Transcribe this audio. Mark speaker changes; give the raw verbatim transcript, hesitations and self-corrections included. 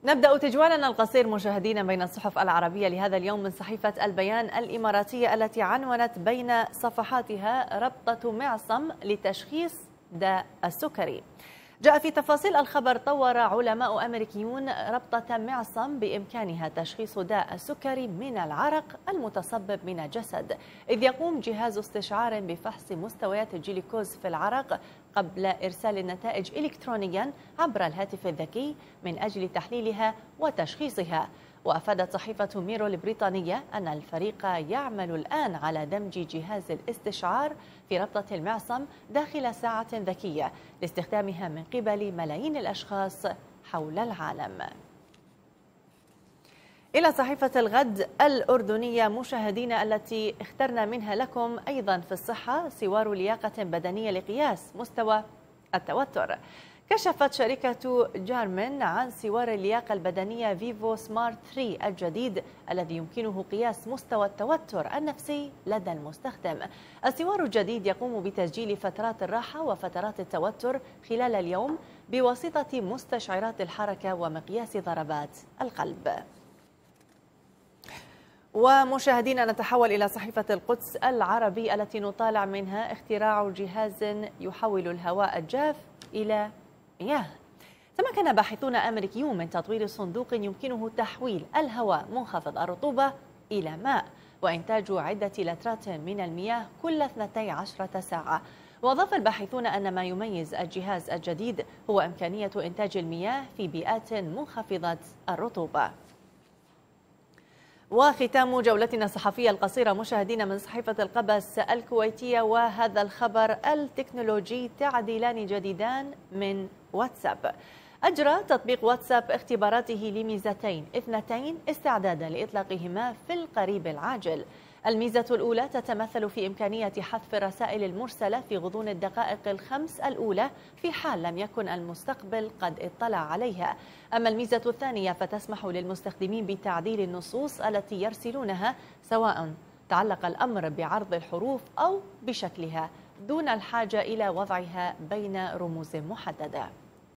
Speaker 1: نبدأ تجوالنا القصير مشاهدينا بين الصحف العربية لهذا اليوم من صحيفة البيان الإماراتية التي عنونت بين صفحاتها ربطة معصم لتشخيص داء السكري. جاء في تفاصيل الخبر: طور علماء أمريكيون ربطة معصم بإمكانها تشخيص داء السكري من العرق المتصبب من الجسد، إذ يقوم جهاز استشعار بفحص مستويات الجلوكوز في العرق قبل إرسال النتائج إلكترونيا عبر الهاتف الذكي من أجل تحليلها وتشخيصها. وأفادت صحيفة ميرو البريطانية أن الفريق يعمل الآن على دمج جهاز الاستشعار في ربطة المعصم داخل ساعة ذكية لاستخدامها من قبل ملايين الأشخاص حول العالم. إلى صحيفة الغد الأردنية مشاهدينا التي اخترنا منها لكم أيضا في الصحة سوار لياقة بدنية لقياس مستوى التوتر. كشفت شركة جارمن عن سوار اللياقة البدنية فيفو سمارت ثلاثة الجديد الذي يمكنه قياس مستوى التوتر النفسي لدى المستخدم. السوار الجديد يقوم بتسجيل فترات الراحة وفترات التوتر خلال اليوم بواسطة مستشعرات الحركة ومقياس ضربات القلب. ومشاهدينا نتحول إلى صحيفة القدس العربي التي نطالع منها اختراع جهاز يحول الهواء الجاف إلى مياه. تمكن باحثون أمريكيون من تطوير صندوق يمكنه تحويل الهواء منخفض الرطوبة إلى ماء وإنتاج عدة لترات من المياه كل اثنتي عشرة ساعة. وأضاف الباحثون أن ما يميز الجهاز الجديد هو إمكانية إنتاج المياه في بيئات منخفضة الرطوبة. وختام جولتنا الصحفية القصيرة مشاهدينا من صحيفة القبس الكويتية وهذا الخبر التكنولوجي: تعديلان جديدان من واتساب. أجرى تطبيق واتساب اختباراته لميزتين اثنتين استعدادا لإطلاقهما في القريب العاجل. الميزة الأولى تتمثل في إمكانية حذف الرسائل المرسلة في غضون الدقائق الخمس الأولى في حال لم يكن المستقبل قد اطلع عليها. أما الميزة الثانية فتسمح للمستخدمين بتعديل النصوص التي يرسلونها سواء تعلق الأمر بعرض الحروف أو بشكلها دون الحاجة إلى وضعها بين رموز محددة.